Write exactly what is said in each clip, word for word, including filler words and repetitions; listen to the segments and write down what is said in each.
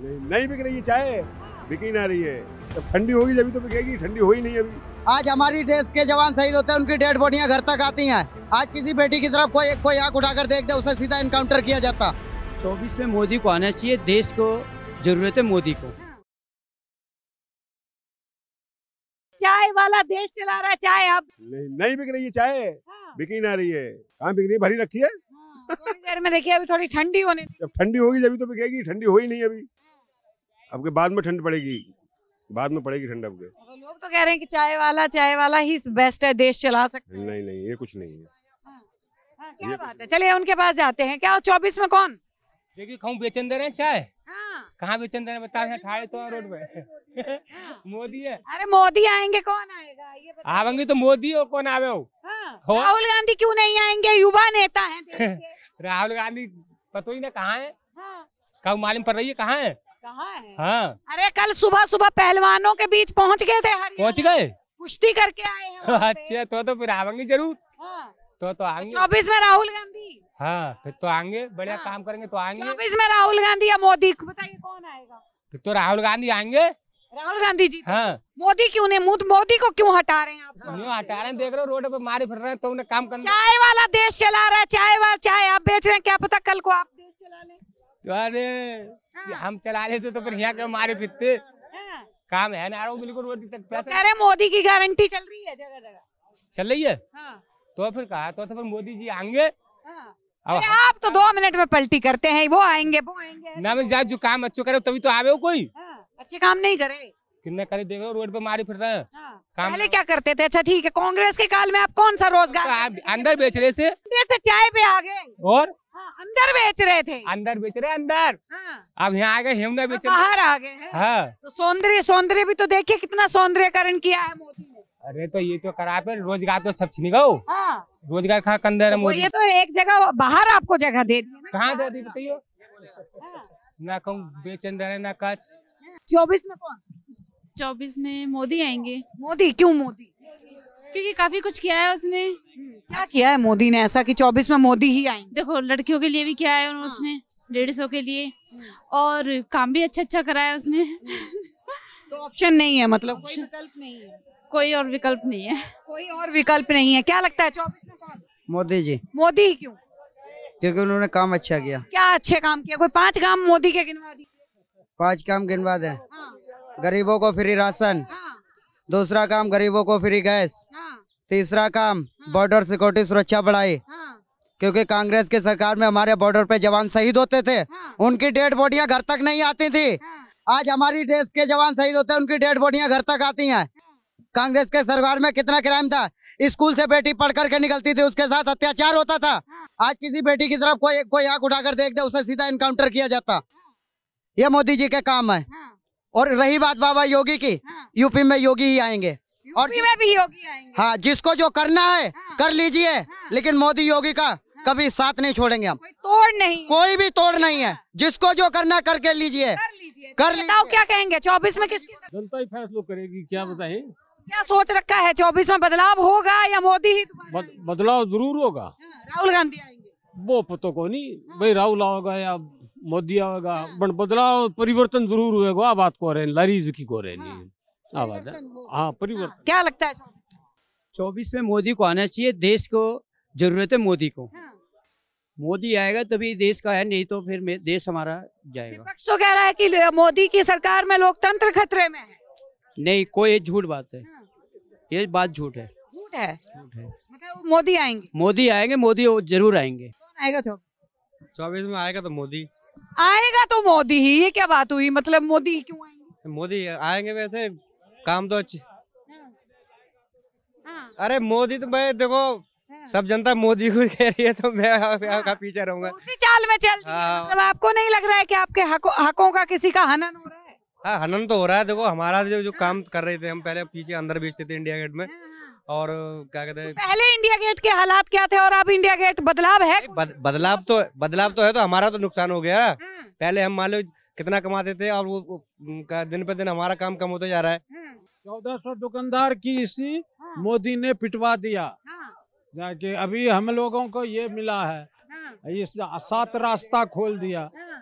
नहीं, नहीं बिक रही है चाय, बिक ही ना रही है। जब ठंडी होगी जब तो बिकेगी, ठंडी हो ही नहीं अभी। आज हमारी देश के जवान शहीद होते हैं, उनकी डेड बॉडियां घर तक आती हैं। आज किसी बेटी की तरफ कोई कोई आंख उठाकर देख दे, उसे सीधा इनकाउंटर किया जाता। चौबीस में मोदी को आना चाहिए, देश को जरूरत है मोदी को। चाय वाला देश चला रहा है, चाय अब नहीं, नहीं बिक रही है चाय, बिक ही ना रही है। कहाँ बिक रही है, भरी रखी है। थोड़ी देर में देखिए अभी थोड़ी ठंडी होने दी। जब ठंडी होगी जब तो बिकेगी, ठंडी हो ही नहीं अभी। अब के बाद में ठंड पड़ेगी, बाद में पड़ेगी ठंड अब के। तो लोग तो कह रहे हैं कि चाय वाला चाय वाला ही बेस्ट है, देश चला सकते हैं। नहीं नहीं, ये कुछ नहीं है। हाँ, क्या बात है, चलिए उनके पास जाते हैं। क्या चौबीस में कौन? देखिए कहूँ बेचन दे रहे हैं चाय। हाँ। कहाँ बेचन दे रहे हैं बताओ, यहाँ ठाड़े तो रोड पे मोदी है। अरे मोदी आएंगे, कौन आएगा ये बताइए। आवेंगे तो मोदी और कौन आवे हो? हाँ। हो? राहुल गांधी क्यों नहीं आएंगे, युवा नेता हैं देश के। राहुल गांधी पता ही ना कहाँ है। हाँ। कहाँ मालूम पड़ रही है कहाँ है? कहाँ है? हाँ अरे कल सुबह सुबह पहलवानों के बीच पहुंच गए थे, हरियाणा पहुँच गए। कुश्ती करके आए हैं वहाँ पे। अच्छा तो तो फिर आवेंगे जरूर। हाँ। तो तो आएंगे। चौबीस में राहुल गांधी। हाँ फिर तो आएंगे, बढ़िया हाँ। काम करेंगे तो आएंगे। चौबीस में राहुल गांधी या मोदी, बताइए कौन आएगा? फिर तो राहुल गांधी आएंगे। राहुल गांधी जी। हाँ मोदी क्यों नहीं? मुद- मोदी को क्यों हटा रहे हैं आप? न्यू हटा रहे हैं, देख रहे हो रोड पे मारे फिर रहे हैं, तो उन्हें काम करना। चाय वाला देश चला रहा है, चाय वाला चाय आप बेच रहे हैं, क्या पता कल को आप देश चला लें। अरे हम चला लेते तो फिर यहाँ के मारे फिरते। हाँ। काम है ना बिल्कुल रोड तक तो कह रहे हैं मोदी की गारंटी चल रही है जगह जगह। चल रही है। हाँ। तो फिर कहा तो, तो फिर मोदी जी आएंगे। हाँ। अब अरे आप तो दो मिनट में पलटी करते हैं, वो आएंगे वो आएंगे। ना मैं जा जो काम अच्छो करे तभी तो आवे हो कोई। हाँ। अच्छे काम नहीं करे। कितने करे देख रहे हो रोड पे मारे फिर रहे हैं। हाँ। काम- पहले क्या करते थे? अच्छा ठीक है, कांग्रेस के काल में आप कौन सा रोजगार? तो आप अंदर बेच रहे थे से चाय पे आ गए और हाँ, अंदर बेच रहे थे। अंदर बेच रहे अंदर। हाँ। अब यहाँ आ गए हेमना बेच रहे। बाहर आ गए हैं। हाँ तो सौंदर्य सौंदर्य भी तो देखिए कितना सौंदर्यकरण किया है मोदी ने। अरे तो ये तो करा फिर रोजगार तो सब छिन गो। हाँ। रोजगार कहाँ कंदर है तो वो मोदी। ये तो एक जगह बाहर आपको जगह दे दी है ना। कहाँ दे दी बताइए। हाँ। ना कहूँ बेचन दे रहे ना कच। चौबीस में कौन? चौबीस में मोदी आएंगे, मोदी। क्यों मोदी? क्योंकि काफी कुछ किया है उसने। क्या किया है मोदी ने ऐसा कि चौबीस में मोदी ही आएंगे? देखो लड़कियों के लिए भी किया है उसने, डेढ़ सौ के लिए, और काम भी अच्छा अच्छा कराया उसने। तो ऑप्शन नहीं है, मतलब कोई विकल्प नहीं है। कोई और विकल्प नहीं है। कोई और विकल्प नहीं है। क्या लगता है चौबीस में कौन? मोदी जी, मोदी ही क्यों? क्योंकि उन्होंने काम अच्छा किया। क्या अच्छे काम किया? कोई पांच काम मोदी के गिनवा दीजिए। पांच काम गिनवा दें। हाँ। गरीबों को फ्री राशन, हाँ। दूसरा काम गरीबों को फ्री गैस, हाँ। तीसरा काम बॉर्डर सिक्योरिटी सुरक्षा बढ़ाई। हाँ। क्योंकि कांग्रेस की सरकार में हमारे बॉर्डर पे जवान शहीद होते थे, हाँ। उनकी डेड बॉडियां घर तक नहीं आती थी। हाँ। आज हमारी देश के जवान शहीद होते हैं, उनकी डेड बॉडियां घर तक आती हैं। कांग्रेस के सरकार में कितना क्राइम था, स्कूल से बेटी पढ़ करके निकलती थी, उसके साथ अत्याचार होता था। आज किसी बेटी की तरफ कोई कोई आंख उठाकर देख दे, उसे सीधा इनकाउंटर किया जाता। ये मोदी जी के काम है। और रही बात बाबा योगी की, यूपी में योगी ही आएंगे और यूपी में भी योगी आएंगे। हाँ, जिसको जो करना है हाँ। कर लीजिए, हाँ। लेकिन मोदी योगी का कभी साथ नहीं छोड़ेंगे हम। कोई तोड़ नहीं, कोई भी तोड़ नहीं है, जिसको जो करना करके लीजिए, कर लीजिए। कर बताओ लीजिए। क्या कहेंगे चौबीस में? किसकी जनता ही फैसला करेगी, क्या बताएं। क्या सोच रखा है? चौबीस में बदलाव होगा या मोदी ही दोबारा बद, बदलाव जरूर होगा। आएंगे? राहुल गांधी आएंगे। वो पता को नहीं भाई राहुल आएगा या मोदी आएगा, बट बदलाव परिवर्तन जरूर होगा। बात को रहे लारीज की को रहे नहीं आवाज है। हाँ परिवर्तन। क्या लगता है? चौबीस में मोदी को आना चाहिए, देश को जरूरत है मोदी को। मोदी आएगा तभी देश का है, नहीं तो फिर मे- देश हमारा जाएगा। विपक्ष तो कह रहा है कि मोदी की सरकार में लोकतंत्र खतरे में है। नहीं, कोई झूठ बात है, ये बात झूठ है। झूठ है? झूठ है। मतलब मोदी आएंगे? मोदी आएंगे, मोदी जरूर आएंगे। कौन आएगा? चौबीस चौबीस में आएगा तो मोदी। आएगा तो मोदी ही। ये क्या बात हुई? मतलब मोदी ही क्यों आएंगे? मोदी आएंगे, वैसे काम तो अच्छे। हाँ। अरे मोदी तो मैं देखो सब जनता मोदी को कह रही है, तो मैं आपका पीछे रहूंगा। तो उसी चाल में चल दिया। हाँ। मतलब आपको नहीं लग रहा है कि आपके हकों हकों का किसी का हनन हो रहा है? हाँ हनन तो हो रहा है। देखो हमारा जो जो काम कर रहे थे, हम पहले पीछे अंदर बेचते थे इंडिया गेट में, और क्या कहते हैं, पहले इंडिया गेट के हालात क्या थे और अब इंडिया गेट बदलाव है? बद, बदलाव तो बदलाव तो है, तो हमारा तो नुकसान हो गया। पहले हम मान लो कितना कमाते थे, और वो, वो का दिन पे दिन हमारा काम कम होता जा रहा है। चौदह सौ दुकानदार की इसी मोदी ने पिटवा दिया, जाके अभी हम लोगों को ये मिला है, इस सात रास्ता खोल दिया।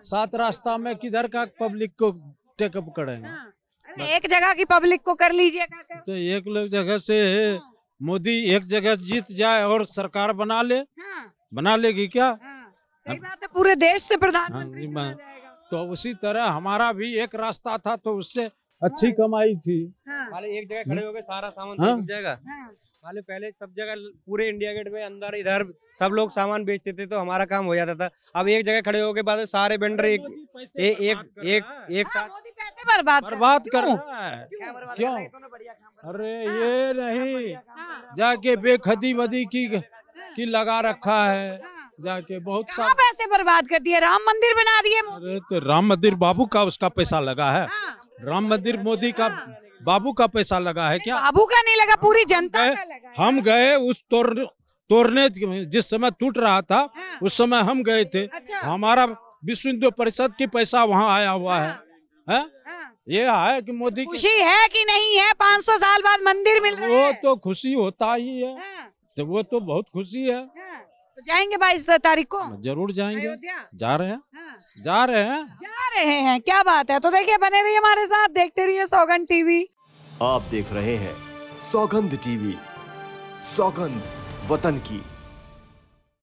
सात रास्ता में किधर का पब्लिक को टेकअप करेंगे? अरे एक जगह की पब्लिक को कर लीजिए काका। तो एक लोग जगह से मोदी एक जगह जीत जाए और सरकार बना ले, हाँ, बना लेगी क्या? हाँ, सही बात है, पूरे देश से प्रधानमंत्री हाँ, चुना जाएगा। तो उसी तरह हमारा भी एक रास्ता था तो उससे अच्छी कमाई थी। हाँ, खाली एक जगह खड़े हो गए सारा सामान हाँ। मिल जाएगा। हाँ, खाली पहले सब जगह पूरे इंडिया गेट में अंदर इधर सब लोग सामान बेचते थे तो हमारा काम हो जाता था। अब एक जगह खड़े हो के बाद सारे वेंडर एक ए, एक एक एक हाँ, साथ मोदी पैसे बर्बाद कर बर्बाद रहा कर है। रहा है। क्यों? क्यों? अरे ये नहीं, हाँ, जाके बेखदी बदी की की लगा रखा है, जाके बहुत कहाँ सा। पैसे बर्बाद कर दिए? राम मंदिर बना दिए मोदी। अरे तो राम मंदिर बाबू का उसका पैसा लगा है, हाँ, राम मंदिर मोदी का बाबू का पैसा लगा है क्या? बाबू का नहीं लगा, पूरी जनता गए- का लगा है। हम गए उस तोड़ तोड़ने जिस समय टूट रहा था हाँ, उस समय हम गए थे। अच्छा, हमारा विश्व हिंदू परिषद की पैसा वहाँ आया हुआ है, है? हाँ। ये है कि मोदी की- खुशी है कि नहीं है? पाँच सौ साल बाद मंदिर मिल रहा वो है। तो खुशी होता ही है, हाँ, तो वो तो बहुत खुशी है। हाँ। तो जाएंगे बाईस तारीख को जरूर जाएंगे, अयोध्या? जा रहे हैं, हाँ, जा रहे हैं। जा रहे हैं, क्या बात है। तो देखिए, बने रहिए हमारे साथ, देखते रहिए सौगंध टीवी। आप देख रहे हैं सौगंध टीवी, सौगंध वतन की।